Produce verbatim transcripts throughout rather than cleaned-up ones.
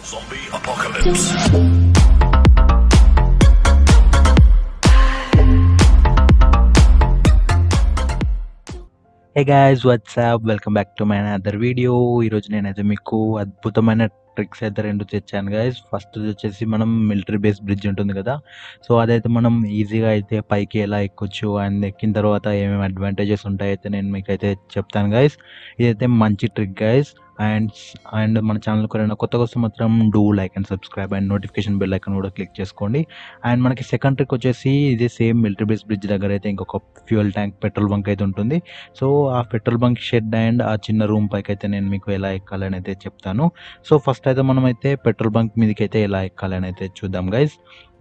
Zombie apocalypse. Hey guys, what's up? Welcome back to my another video. ఈ రోజు నేనైతే మీకు అద్భుతమైన ట్రిక్స్ అయితే రెండు తెచ్చాను గైస్. ఫస్ట్ వచ్చేసి మనం మిలిటరీ బేస్ బ్రిడ్జ్ ఉంటుంది కదా, సో అదైతే మనం ఈజీగా అయితే పైకి ఎలా ఎక్కొచ్చు అండ్ ఎక్కిన తర్వాత ఏమేమి అడ్వాంటేజెస్ ఉంటాయైతే నేను మీకు అయితే చెప్తాను గైస్. ఇదైతే మంచి ట్రిక్ గైస్. అండ్ అండ్ మన ఛానల్ ఎవరైనా కొత్తగా వస్తే మాత్రం do like and subscribe and notification bell icon కూడా క్లిక్ చేసుకోండి. అండ్ మనకి సెకండ్ ట్రిక్ వచ్చేసి ఇదే సేమ్ మిలిటరీ బేస్ బ్రిడ్జ్ దగ్గర అయితే ఇంకొక ఫ్యూయల్ ట్యాంక్ పెట్రోల్ బంక్ అయితే ఉంటుంది. సో ఆ పెట్రోల్ బంక్ షెడ్ అండ్ ఆ చిన్న రూమ్ పైకి అయితే నేను మీకు ఎలా ఎక్కాలని అయితే చెప్తాను. సో ఫస్ట్ అయితే మనం అయితే పెట్రోల్ బంక్ మీదకి అయితే ఎలా ఎక్కాలని అయితే చూద్దాం గైస్.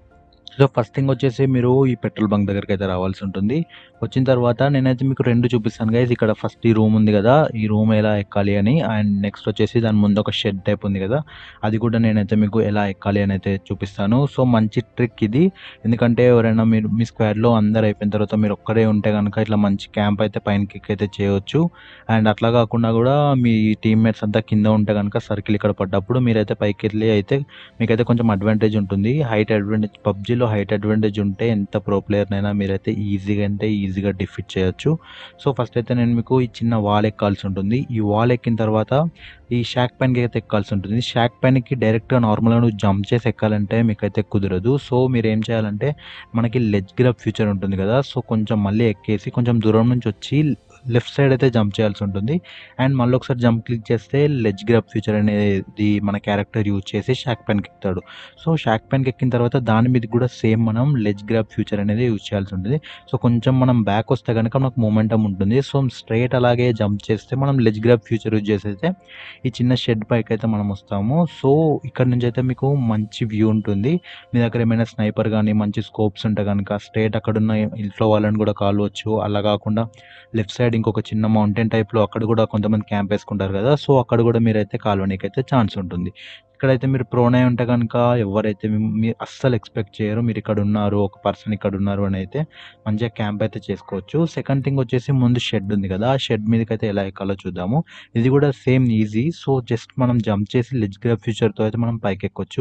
సో ఫస్ట్ థింగ్ వచ్చేసి మీరు ఈ పెట్రోల్ బంక్ దగ్గరికి అయితే రావాల్సి ఉంటుంది. వచ్చిన తర్వాత నేనైతే మీకు రెండు చూపిస్తాను గైస్. ఇక్కడ ఫస్ట్ ఈ రూమ్ ఉంది కదా, ఈ రూమ్ ఎలా ఎక్కాలి అని, అండ్ నెక్స్ట్ వచ్చేసి దాని ముందు ఒక షెడ్ టైప్ ఉంది కదా, అది కూడా నేనైతే మీకు ఎలా ఎక్కాలి అని అయితే చూపిస్తాను. సో మంచి ట్రిక్ ఇది, ఎందుకంటే ఎవరైనా మీరు మీ స్క్వాడ్లో అందరు అయిపోయిన తర్వాత మీరు ఒక్కడే ఉంటే కనుక ఇట్లా మంచి క్యాంప్ అయితే పైన కిక్ అయితే చేయవచ్చు. అండ్ అట్లా కాకుండా కూడా మీ టీమ్మేట్స్ అంతా కింద ఉంటే కనుక సర్కిల్ ఇక్కడ పడ్డప్పుడు మీరైతే పైకి వెళ్ళి అయితే మీకైతే కొంచెం అడ్వాంటేజ్ ఉంటుంది. హైట్ అడ్వాంటేజ్, పబ్జీలో హైట్ అడ్వాంటేజ్ ఉంటే ఎంత ప్రో ప్లేయర్నైనా మీరైతే ఈజీగా అంటే ఈజీగా డిఫీట్ చేయొచ్చు. సో ఫస్ట్ అయితే నేను మీకు ఈ చిన్న వాల్ ఎక్కాల్సి ఉంటుంది. ఈ వాల్ ఎక్కిన తర్వాత ఈ షాక్ పైన్కి అయితే ఎక్కాల్సి ఉంటుంది. షాక్ పైన్కి డైరెక్ట్గా నార్మల్గా నువ్వు జంప్ చేసి ఎక్కాలంటే మీకైతే కుదరదు. సో మీరు ఏం చేయాలంటే మనకి లెగ్ గ్రాబ్ ఫ్యూచర్ ఉంటుంది కదా, సో కొంచెం మళ్ళీ ఎక్కేసి కొంచెం దూరం నుంచి వచ్చి లెఫ్ట్ సైడ్ అయితే జంప్ చేయాల్సి ఉంటుంది. అండ్ మళ్ళీ ఒకసారి జంప్ క్లిక్ చేస్తే లెగ్ గ్రాబ్ ఫ్యూచర్ అనేది మన క్యారెక్టర్ యూజ్ చేసి షాక్ పైన్కి ఎక్కుతాడు. సో షాక్ పైన్కి ఎక్కిన తర్వాత దాని మీద కూడా సేమ్ మనం లెగ్ గ్రాబ్ ఫ్యూచర్ అనేది యూజ్ చేయాల్సి ఉంటుంది. సో కొంచెం మనం బ్యాక్ వస్తే కనుక మనకు మొమెంటం ఉంటుంది. సో స్ట్రైట్ అలాగే జంప్ చేస్తే మనం లెగ్ గ్రాబ్ ఫ్యూచర్ యూజ్ చేసి ఈ చిన్న షెడ్ పైకి అయితే మనం వస్తాము. సో ఇక్కడ నుంచి అయితే మీకు మంచి వ్యూ ఉంటుంది. మీ దగ్గర ఏమైనా స్నైపర్ కానీ మంచి స్కోప్స్ ఉంటే కనుక స్ట్రైట్ అక్కడున్న ఇంట్లో వాళ్ళని కూడా కాలవచ్చు. అలా కాకుండా లెఫ్ట్ సైడ్ ఇంకొక చిన్న మౌంటైన్ టైప్లో అక్కడ కూడా కొంతమంది క్యాంప్ వేసుకుంటారు కదా, సో అక్కడ కూడా మీరైతే కాలనీకి అయితే ఛాన్స్ ఉంటుంది. ఇక్కడైతే మీరు ప్రోనై ఉంటే కనుక ఎవరైతే మీరు అస్సలు ఎక్స్పెక్ట్ చేయరు మీరు ఇక్కడ ఉన్నారు, ఒక పర్సన్ ఇక్కడ ఉన్నారు అని అయితే మంచిగా క్యాంప్ అయితే చేసుకోవచ్చు. సెకండ్ థింగ్ వచ్చేసి ముందు షెడ్ ఉంది కదా, ఆ షెడ్ మీదకి అయితే ఎలా ఎక్కాలో చూద్దాము. ఇది కూడా సేమ్ ఈజీ. సో జస్ట్ మనం జంప్ చేసి లెగ్ గ్రాబ్ ఫ్యూచర్తో అయితే మనం పైకి ఎక్కొచ్చు.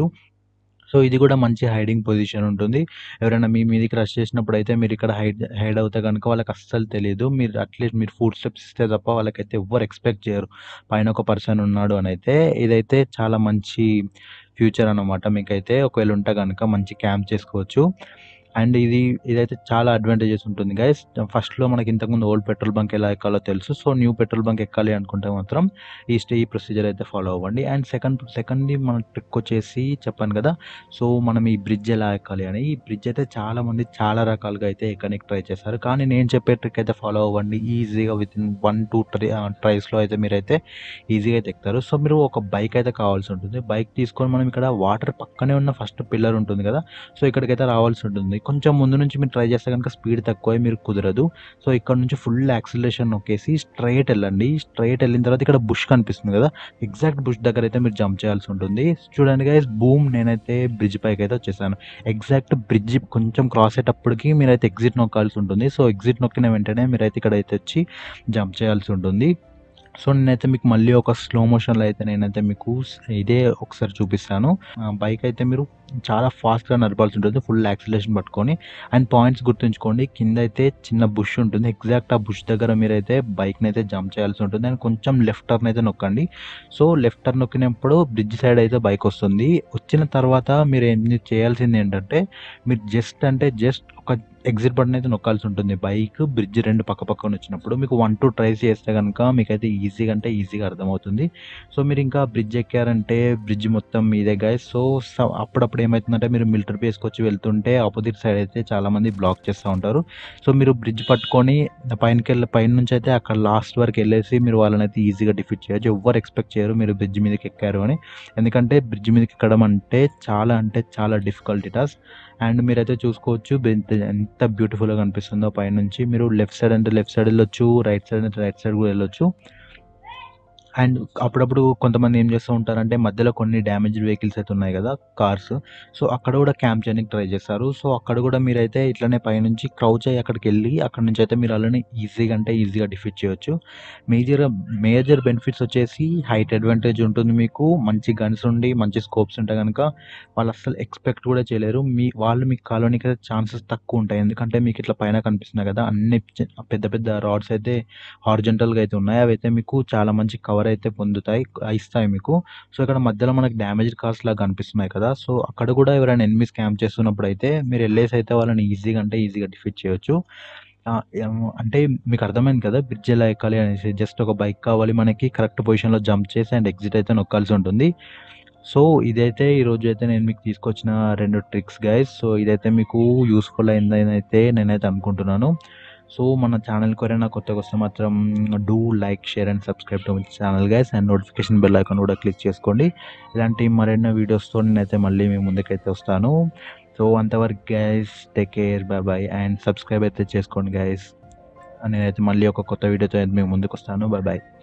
సో ఇది కూడా మంచి హైడింగ్ పొజిషన్ ఉంటుంది. ఎవరైనా మీ మీదకి రష్ చేసినప్పుడు అయితే మీరు ఇక్కడ హైడ్ హైడ్ అవుతే కనుక వాళ్ళకి అస్సలు తెలియదు. మీరు అట్లీస్ట్ మీరు ఫుడ్ స్టెప్స్ ఇస్తే తప్ప వాళ్ళకైతే ఎవ్వరు ఎక్స్పెక్ట్ చేయరు పైన ఒక పర్సన్ ఉన్నాడు అని అయితే. ఇదైతే చాలా మంచి ఫ్యూచర్ అన్నమాట. మీకైతే ఒకవేళ ఉంటే కనుక మంచి క్యాంప్ చేసుకోవచ్చు. అండ్ ఇది ఇదైతే చాలా అడ్వాంటేజెస్ ఉంటుంది గైస్. ఫస్ట్లో మనకి ఇంతకుముందు ఓల్డ్ పెట్రోల్ బంక్ ఎలా ఎక్కాలో తెలుసు. సో న్యూ పెట్రోల్ బంక్ ఎక్కాలి అనుకుంటే మాత్రం ఈ స్టే ఈ ప్రొసీజర్ అయితే ఫాలో అవ్వండి. అండ్ సెకండ్ సెకండ్ది మన ట్రిక్ వచ్చేసి చెప్పాను కదా, సో మనం ఈ బ్రిడ్జ్ ఎలా ఎక్కాలి అని. ఈ బ్రిడ్జ్ అయితే చాలా మంది చాలా రకాలుగా అయితే ఎక్కడానికి ట్రై చేస్తారు, కానీ నేను చెప్పే ట్రిక్ అయితే ఫాలో అవ్వండి. ఈజీగా within one two try ట్రైస్లో అయితే మీరైతే ఈజీగా అయితే ఎక్కుతారు. సో మీరు ఒక బైక్ అయితే కావాల్సి ఉంటుంది. బైక్ తీసుకొని మనం ఇక్కడ వాటర్ పక్కనే ఉన్న ఫస్ట్ పిల్లర్ ఉంటుంది కదా, సో ఇక్కడికైతే రావాల్సి ఉంటుంది. కొంచెం ముందు నుంచి మీరు ట్రై చేస్తే కనుక స్పీడ్ తక్కువ మీరు కుదరదు. సో ఇక్కడ నుంచి ఫుల్ యాక్సిలరేషన్ నొక్కేసి స్ట్రైట్ వెళ్ళండి. స్ట్రైట్ వెళ్ళిన తర్వాత ఇక్కడ బుష్ కనిపిస్తుంది కదా, ఎగ్జాక్ట్ బుష్ దగ్గర అయితే మీరు జంప్ చేయాల్సి ఉంటుంది. చూడండి గైస్, బూమ్, నేనైతే బ్రిడ్జ్ పైకి అయితే వచ్చేసాను. ఎగ్జాక్ట్ బ్రిడ్జ్ కొంచెం క్రాస్ అయ్యేటప్పటికి మీరైతే ఎగ్జిట్ నొక్కాల్సి ఉంటుంది. సో ఎగ్జిట్ నొక్కిన వెంటనే మీరైతే ఇక్కడ అయితే వచ్చి జంప్ చేయాల్సి ఉంటుంది. సో నేనైతే మీకు మళ్ళీ ఒక స్లో మోషన్లో అయితే నేనైతే మీకు ఇదే ఒకసారి చూపిస్తాను. బైక్ అయితే మీరు చాలా ఫాస్ట్గా నడపాల్సి ఉంటుంది, ఫుల్ యాక్సిలేషన్ పట్టుకొని. అండ్ పాయింట్స్ గుర్తుంచుకోండి, కింద అయితే చిన్న బుష్ ఉంటుంది. ఎగ్జాక్ట్ ఆ బుష్ దగ్గర మీరైతే బైక్ని అయితే జంప్ చేయాల్సి ఉంటుంది. అండ్ కొంచెం లెఫ్ట్ టర్న్ అయితే నొక్కండి. సో లెఫ్ట్ టర్న్ నొక్కినప్పుడు బ్రిడ్జ్ సైడ్ అయితే బైక్ వస్తుంది. వచ్చిన తర్వాత మీరు ఏం చేయాల్సింది ఏంటంటే మీరు జస్ట్ అంటే జస్ట్ ఒక ఎగ్జిట్ బటన్ అయితే నొక్కాల్సి ఉంటుంది. బైక్ బ్రిడ్జ్ రెండు పక్క పక్కన వచ్చినప్పుడు మీకు వన్ టూ ట్రైస్ చేస్తే కనుక మీకైతే ఈజీగా అంటే ఈజీగా అర్థమవుతుంది. సో మీరు ఇంకా బ్రిడ్జ్ ఎక్కారంటే బ్రిడ్జ్ మొత్తం మీదే గైస్. సో అప్పుడప్పుడు ఏమవుతుందంటే మీరు మిలిటరీ బేస్కి వచ్చి వెళ్తుంటే ఆపోజిట్ సైడ్ అయితే చాలామంది బ్లాక్ చేస్తూ ఉంటారు. సో మీరు బ్రిడ్జ్ పట్టుకొని పైనకి వెళ్ళి పైన నుంచి అయితే అక్కడ లాస్ట్ వరకు వెళ్ళేసి మీరు వాళ్ళని అయితే ఈజీగా డిఫీట్ చేయొచ్చు. ఎవ్వరు ఎక్స్పెక్ట్ చేయరు మీరు బ్రిడ్జ్ మీదకి ఎక్కారు అని, ఎందుకంటే బ్రిడ్జ్ మీదకి ఎక్కడం అంటే చాలా అంటే చాలా డిఫికల్టీ టాస్క్. అండ్ మీరైతే చూసుకోవచ్చు ఎంత బ్యూటిఫుల్గా కనిపిస్తుందో పైనుంచి. మీరు లెఫ్ట్ సైడ్ అంటే లెఫ్ట్ సైడ్ వెళ్ళొచ్చు, రైట్ సైడ్ అంటే రైట్ సైడ్ కూడా వెళ్ళొచ్చు. అండ్ అప్పుడప్పుడు కొంతమంది ఏం చేస్తూ ఉంటారంటే మధ్యలో కొన్ని డ్యామేజ్డ్ వెహికల్స్ అయితే ఉన్నాయి కదా కార్స్. సో అక్కడ కూడా క్యాంప్ చేయడానికి ట్రై చేస్తారు. సో అక్కడ కూడా మీరైతే ఇట్లనే పైనుంచి క్రౌచ్ అయ్యి అక్కడికెళ్ళి అక్కడి నుంచి అయితే మీరు అలానే ఈజీగా అంటే ఈజీగా డిఫీట్ చేయొచ్చు. మేజర్‌గా మేజర్ బెనిఫిట్స్ వచ్చేసి హైట్ అడ్వాంటేజ్ ఉంటుంది మీకు. మంచి గన్స్ ఉండి, మంచి స్కోప్స్ ఉంటే గనక వాళ్ళు అస్సలు ఎక్స్‌పెక్ట్ కూడా చేయలేరు. మీ వాళ్ళు మీకు కాలనీకి ఛాన్సెస్ తక్కువ ఉంటాయి. ఎందుకంటే మీకు ఇట్లా పైన కనిపిస్తున్నాయి కదా! అన్ని చ పెద్ద పెద్ద రాడ్స్ అయితే హారిజాంటల్‌గా అయితే ఉన్నాయి. అవైతే మీకు చాలా మంచి కవర్ అయితే పొందుతాయి. ఆహ్, ఇస్తాయి మీకు. సో, ఇక్కడ మధ్యలో మనకు డ్యామేజ్డ్ కార్స్ లాగా కనిపిస్తున్నాయి కదా! సో, అక్కడ కూడా ఎవరైనా ఎనిమీస్ క్యాంప్ చేస్తున్నప్పుడైతే మీరు ఎళ్ళేసి అయితే వాళ్ళని ఈజీగా అంటే ఈజీగా డిఫీట్ చేయొచ్చు. ఆహ్, ఏమో అంటే మీకు అర్థమైంది కదా! బ్రిడ్జ్ ఎలా ఎక్కాలి అనేసి. జస్ట్ ఒక బైక్ కావాలి మనకి. కరెక్ట్ పొజిషన్‌లో జంప్ చేసి అండ్ ఎగ్జిట్ అయితే నొక్కాల్సి ఉంటుంది. సో, ఇదైతే ఈరోజైతే నేను మీకు తీసుకొచ్చిన రెండు ట్రిక్స్ గైస్. సో, ఇదైతే మీకు యూజ్‌ఫుల్ అయిందనైతే నేనైతే అనుకుంటున్నాను. సో, మన ఛానల్‌కి ఎవరైనా కొత్తగొస్తే మాత్రం do like, share and subscribe to my channel guys and notification bell icon కూడా క్లిక్ చేసుకోండి. ఇలాంటి మరెన్నో వీడియోస్‌తో నేనైతే మళ్ళీ మీ ముందుకైతే వస్తాను. సో, అంతవరకు guys take care. Bye bye and subscribe అయితే చేసుకోండి గైస్. నేనైతే మళ్ళీ ఒక కొత్త వీడియోతో అయితే మీ ముందుకొస్తాను. By by.